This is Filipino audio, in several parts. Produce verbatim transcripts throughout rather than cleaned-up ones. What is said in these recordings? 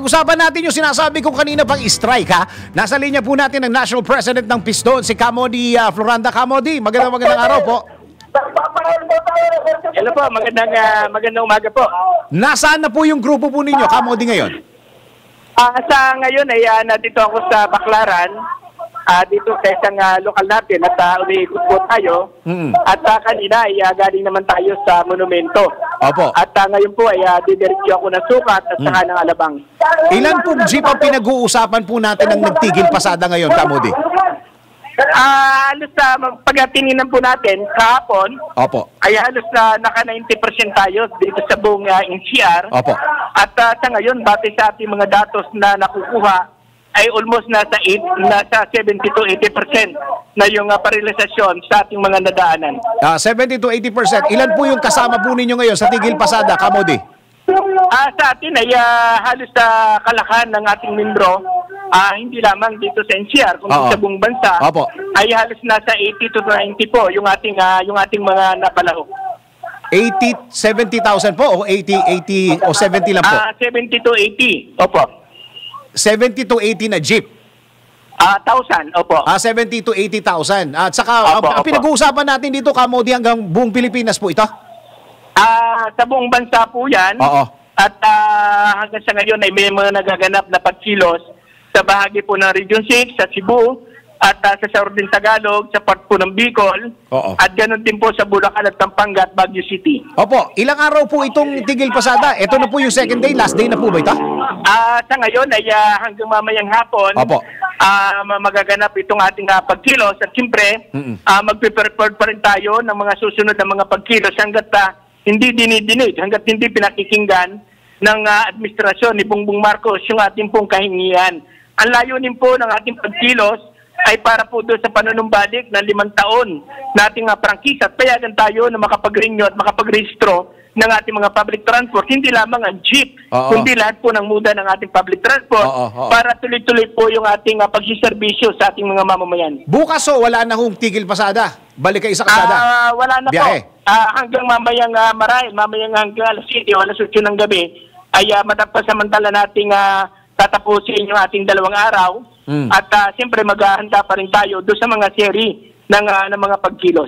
Usapan natin yung sinasabi ko kanina pang strike ha. Nasa linya po natin ang National President ng Piston, si Kamodi uh, Floranda. Kamodi, magandang magandang araw po. Hello po, magandang, uh, magandang umaga po. Nasaan na po yung grupo po ninyo, Kamodi, ngayon? Uh, sa ngayon ay uh, nandito ako sa Baclaran, uh, dito sa isang uh, lokal natin at uh, umiikot po tayo. Mm-hmm. At uh, kanina ay uh, galing naman tayo sa monumento. Opo. At uh, ngayon po ay uh, didiretso ako ng Sukat at saka mm. ng Alabang. Ilan pong jeep ang pinag-uusapan po natin ng nagtigil pasada ngayon, Kamodi? Ah, uh, halos sa uh, pagtingnan po natin kahapon. Opo. Ay halos na uh, naka ninety percent tayo dito sa buong uh, N C R. Opo. At uh, sa ngayon base sa ating mga datos na nakukuha ay almost nasa eight, nasa seventy to eighty percent na yung uh, parilisasyon sa ating mga nadaanan. Ah, uh, seventy to eighty percent. Ilan po yung kasama po ninyo ngayon sa tigil pasada, Kamodi? Ah, uh, sa atin ay uh, halos sa uh, kalakan ng ating membro. Ah, uh, hindi lamang dito sa N C R, kundi sa buong bansa. Opo. Ay halos nasa eighty to ninety po yung ating uh, yung ating mga napalahok. eighty, seventy thousand po o eighty, eighty o seventy lang po? Ah, uh, seventy to eighty. Opo. seventy to eighty na jeep. Ah, uh, thousand. Opo. Ah, seventy to eighty thousand. At saka opo, ang opo. pinag-uusapan natin dito, Kamodi, hanggang buong Pilipinas po ito? Ah, uh, sa buong bansa po 'yan. Oo. At uh, hanggang sa ngayon ay may mga nagaganap na pagkilos sa bahagi po ng Region six, sa Cebu, at uh, sa Southern Tagalog, sa part po ng Bicol, Oo. at ganoon din po sa Bulacan at Pampanga at Baguio City. Opo, ilang araw po itong tigil pasada? Ito na po yung second day, last day na po ba ito? Ah, uh, sa ngayon ay uh, hanggang mamayang hapon, Opo. Uh, magaganap itong ating uh, pagkilos at siyempre, mm -mm. uh, magpe-prepare pa rin tayo ng mga susunod na mga pagkilos hanggat uh, hindi dinidinig, hanggat hindi pinakikinggan ng uh, administrasyon ni Bongbong Marcos yung ating pong kahingian. Ang layunin po ng ating pagkilos ay para po doon sa panunumbalik ng limang taon na ating uh, prangkisa at payagan tayo na makapag-renew at makapag-rehistro ng ating mga public transport. Hindi lamang ang jeep, Oo. kundi lahat po ng muda ng ating public transport Oo. Oo. para tuloy-tuloy po yung ating uh, pagsiservisyo sa ating mga mamamayan. Bukas o wala na hong tigil pasada? Balik kayo sa kasada? Uh, wala na Biyahe. po. Uh, hanggang mamayang uh, maray, mamayang hanggang alas siyete o alas otso ng gabi ay uh, matapos-samantala nating uh, tatapusin yung ating dalawang araw mm. at uh, siyempre maghahanda pa rin tayo doon sa mga seri ng, uh, ng mga pagkilos.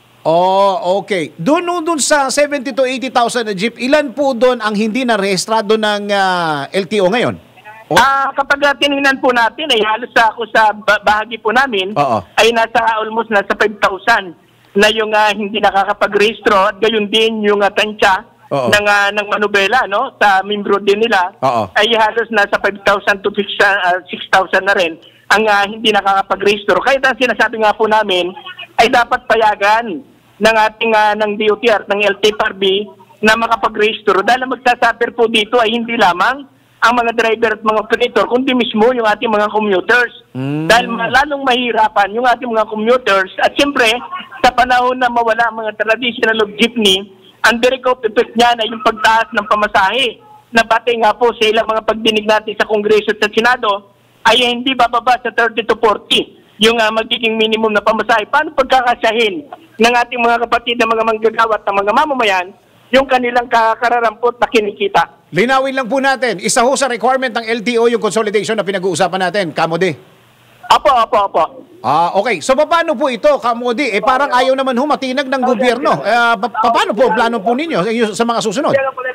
Oh, okay. Doon doon sa seventy to eighty thousand na jeep, ilan po doon ang hindi na rehistrado ng uh, L T O ngayon? Oh. Uh, kapag uh, tinignan po natin, ay halos ako sa bahagi po namin, Oo. ay nasa almost nasa five thousand na yung uh, hindi nakakapag-rehistro at gayon din yung uh, tansya Oo. ng uh, ng manubela no sa membro din nila Oo. ay halos nasa five thousand to six thousand na rin ang uh, hindi nakakapag-rehistro. Kaya ang sinasabi nga po namin ay dapat payagan ng ating uh, ng D O T R, ng L T F R B na makapag-rehistro dahil magsasuffer po dito ay hindi lamang ang mga driver at mga operator kundi mismo yung ating mga commuters. Mm. Dahil lalong mahirapan yung ating mga commuters at siyempre sa panahon na mawala ang mga traditional of jeepney, ang direct effect niya na yung pagtaas ng pamasahe na batay nga po sa ilang mga pagdinig natin sa Kongreso at sa Senado ay hindi bababa sa thirty to forty yung uh, magiging minimum na pamasahe. Paano pagkakasahin ng ating mga kapatid na mga manggagawa at mga mamamayan yung kanilang kararampot na kinikita? Linawin lang po natin, isa ho sa requirement ng L T O yung consolidation na pinag-uusapan natin, Kamodi. Apo, apo, apo. Ah, okay. So paano po ito, Kamodi? Eh parang ayaw naman ho matinag ng gobyerno. Eh, pa paano po ang plano po ninyo sa mga susunod?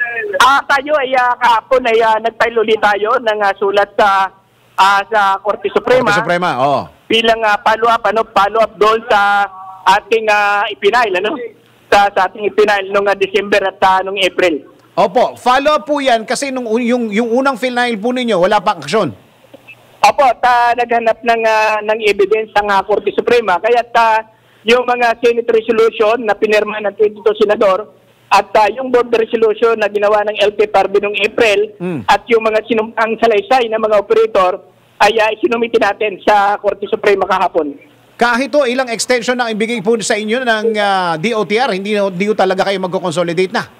Ah, tayo ay uh, kahapon ay uh, nag-file ulit tayo ng uh, sulat sa uh, sa Korte Suprema. Korte Suprema, oo. Bilang uh, follow-up, ano, follow-up doon sa ating uh, ipinail, ano? Sa, sa ating ipinail noong uh, December at uh, noong April. Opo, follow-up po yan kasi nung, yung, yung unang final po ninyo, wala pang aksyon. Opo, ta, naghanap ng, uh, ng evidence ang uh, Korte Suprema. Kaya ta, yung mga Senate resolution na pinirma ng twenty-two senador at uh, yung board resolution na ginawa ng L T F R B noong April mm. at yung mga sinum ang salaysay ng mga operator ay uh, sinumiti natin sa Korte Suprema kahapon. Kahit to ilang extension na ibigay po sa inyo ng uh, D O T R, hindi, hindi talaga kayo magko-consolidate na?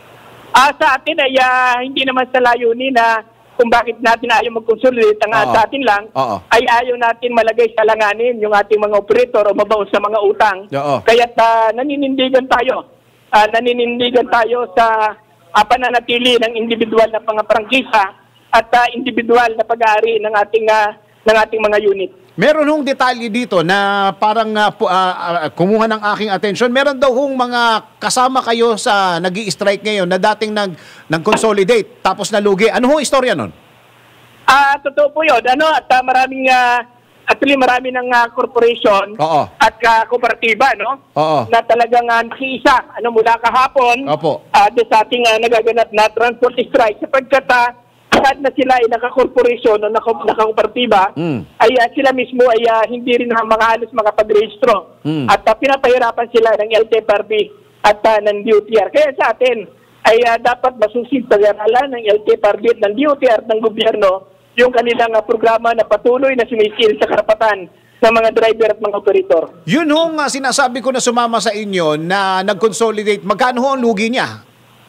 Ah, sa atin ay uh, hindi naman sa layunin na kung bakit natin ayaw mag-consolidate. Ang uh, sa atin lang Oo. ay ayaw natin malagay sa langanin yung ating mga operator o mabaon sa mga utang. Kaya uh, naninindigan tayo. Uh, naninindigan tayo sa uh, pananatili ng individual na mga prangkisa at uh, individual na pag-aari ng ating uh, ng ating mga unit. Meron hong detalye dito na parang uh, uh, uh, kumuha ng aking atensyon. Meron daw hong mga kasama kayo sa nag-i-strike ngayon na dating nag nag-consolidate tapos nalugi. Ano hong istorya nun? Ah, uh, totoo po 'yon. Ano, at uh, maraming uh, actually marami ng uh, corporation Oo. at uh, kooperatiba, no? Oo. Na talagang uh, nakiisa ano mula kahapon Opo. uh, sa ating uh, nagaganap na transport strike sapagkat uh, kahit na sila ay naka-corporation o naka-kooperatiba, mm. ay uh, sila mismo ay uh, hindi rin mga halos makapag-rehistro. Mm. At uh, pinapahirapan sila ng L T F R B at uh, ng D O T R. Kaya sa atin ay uh, dapat masusid pag-aralan ng L T F R B at ng D O T R ng gobyerno yung kanilang uh, programa na patuloy na sumisil sa karapatan ng mga driver at mga operator. Yun hong uh, sinasabi ko na sumama sa inyo na nag-consolidate. Magkano ho ang lugi niya?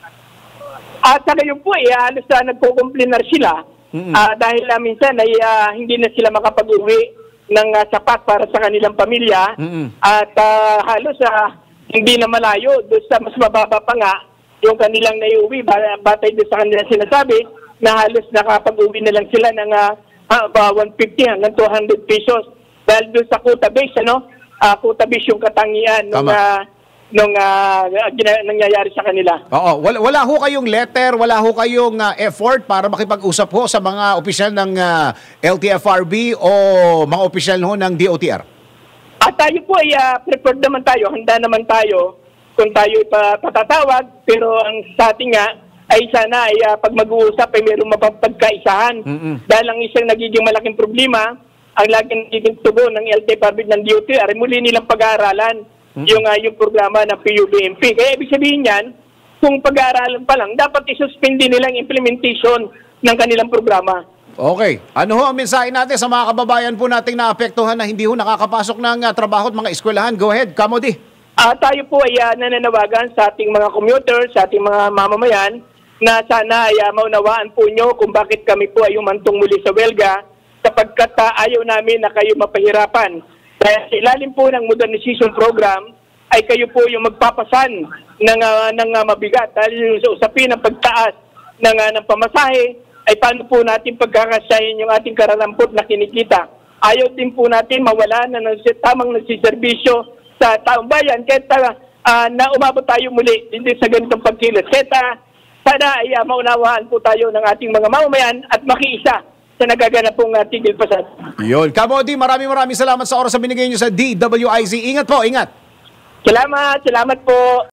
At sa ngayon po, eh, halos na nagkukumplinar sila mm-hmm. uh, dahil uh, minsan ay uh, hindi na sila makapag-uwi ng uh, sapat para sa kanilang pamilya mm-hmm. at uh, halos uh, hindi na malayo doon sa mas mababa pa nga yung kanilang naiuwi batay doon sa kanilang sinasabi na halos nakapag-uwi na lang sila ng uh, uh, one fifty hanggang two hundred pesos dahil doon sa quota base, ano? Uh, quota base yung katangian ng nung uh, nangyayari sa kanila. Oo, wala, wala ho kayong letter, wala ho kayong uh, effort para makipag-usap ho sa mga opisyal ng uh, L T F R B o mga opisyal ho ng D O T R? At tayo po ay uh, prepared naman tayo, handa naman tayo kung tayo patatawag, pero ang sa ating nga ay sana ay uh, pag mag-uusap ay mayroong mapapagkaisahan. Mm-hmm. Dahil ang isang nagiging malaking problema, ang laging nagiging tubo ng L T F R B ng D O T R ay muli nilang pag-aaralan Mm-hmm. yung uh, yung programa ng P U B M P. Kaya ibig sabihin niyan, kung pag-aaralan pa lang, dapat isuspindi nilang implementation ng kanilang programa. Okay. Ano ho ang mensahe natin sa mga kababayan po nating naapektuhan na hindi ho nakakapasok ng uh, trabaho at mga eskwelahan? Go ahead, Kamodi. Uh, tayo po ay uh, nananawagan sa ating mga commuters, sa ating mga mamamayan, na sana ay uh, maunawaan po nyo kung bakit kami po ay umantong muli sa welga sapagkat uh, ayaw namin na kayo mapahirapan. Kaya sa ilalim po ng modernization program ay kayo po yung magpapasan ng, uh, ng uh, mabigat. Dahil sa usapin ng pagtaas ng, uh, ng pamasahe ay paano po natin pagkakasahin yung ating kararampot na kinikita. Ayaw din po natin mawala na ng tamang nagsiservisyo sa taong bayan kahit uh, uh, na umabot tayo muli hindi sa ganitong pagkilos. Kaya uh, sana ay uh, maunawaan po tayo ng ating mga mamamayan at makiisa sa nagaganap pong uh, tigil pasad. Yun. Kamodi, maraming maraming salamat sa oras na binigay nyo sa D W I Z. Ingat po, ingat. Salamat, salamat po.